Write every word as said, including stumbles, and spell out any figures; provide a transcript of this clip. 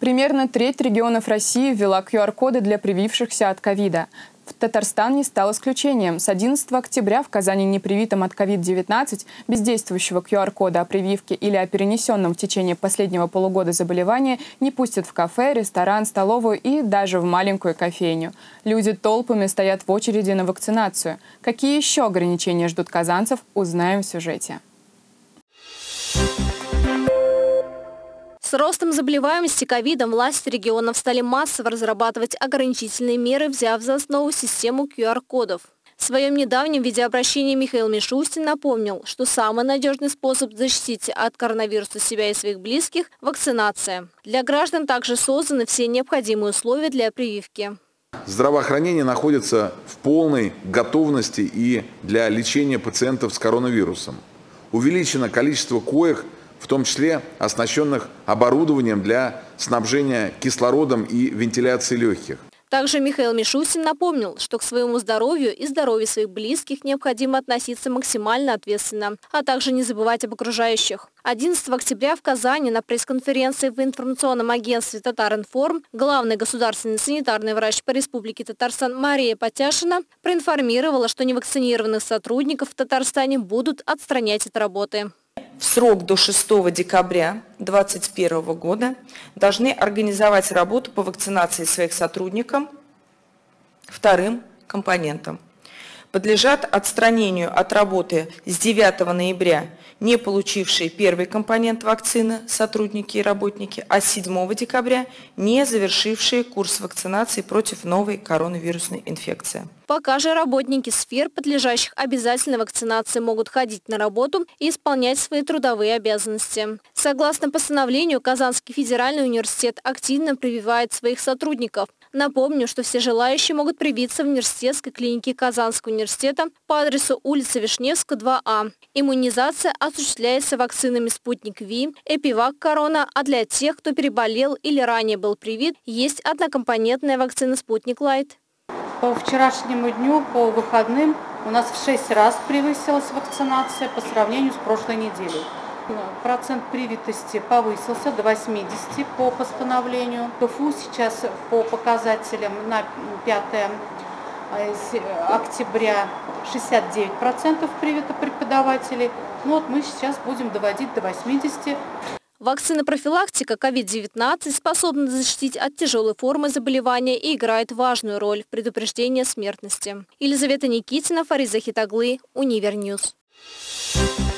Примерно треть регионов России ввела ку ар коды для привившихся от ковида. Татарстан не стал исключением. С одиннадцатого октября в Казани непривитым от ковид девятнадцать без действующего ку ар кода о прививке или о перенесенном в течение последнего полугода заболевании не пустят в кафе, ресторан, столовую и даже в маленькую кофейню. Люди толпами стоят в очереди на вакцинацию. Какие еще ограничения ждут казанцев, узнаем в сюжете. С ростом заболеваемости ковидом власти регионов стали массово разрабатывать ограничительные меры, взяв за основу систему ку ар кодов. В своем недавнем видеообращении Михаил Мишустин напомнил, что самый надежный способ защитить от коронавируса себя и своих близких – вакцинация. Для граждан также созданы все необходимые условия для прививки. Здравоохранение находится в полной готовности и для лечения пациентов с коронавирусом. Увеличено количество коек, в том числе оснащенных оборудованием для снабжения кислородом и вентиляции легких. Также Михаил Мишустин напомнил, что к своему здоровью и здоровью своих близких необходимо относиться максимально ответственно, а также не забывать об окружающих. одиннадцатого октября в Казани на пресс-конференции в информационном агентстве «Татаринформ» главный государственный санитарный врач по Республике Татарстан Мария Потяшина проинформировала, что невакцинированных сотрудников в Татарстане будут отстранять от работы. В срок до шестого декабря две тысячи двадцать первого года должны организовать работу по вакцинации своих сотрудников вторым компонентом. Подлежат отстранению от работы с девятого ноября не получившие первый компонент вакцины сотрудники и работники, а с седьмого декабря не завершившие курс вакцинации против новой коронавирусной инфекции. Пока же работники сфер, подлежащих обязательной вакцинации, могут ходить на работу и исполнять свои трудовые обязанности. Согласно постановлению, Казанский федеральный университет активно прививает своих сотрудников. Напомню, что все желающие могут привиться в университетской клинике Казанского университета по адресу улица Вишневская, два А. Иммунизация осуществляется вакцинами «Спутник Ви», «Эпивак Корона», а для тех, кто переболел или ранее был привит, есть однокомпонентная вакцина «Спутник Лайт». По вчерашнему дню, по выходным, у нас в шесть раз превысилась вакцинация по сравнению с прошлой неделей. Процент привитости повысился до восьмидесяти по постановлению. КФУ сейчас по показателям на пятое октября шестьдесят девять процентов привито преподавателей. Ну вот мы сейчас будем доводить до восьмидесяти. Вакцина-профилактика ковид девятнадцать способна защитить от тяжелой формы заболевания и играет важную роль в предупреждении смертности. Елизавета Никитина, Фарид Захитоглы, Универньюз.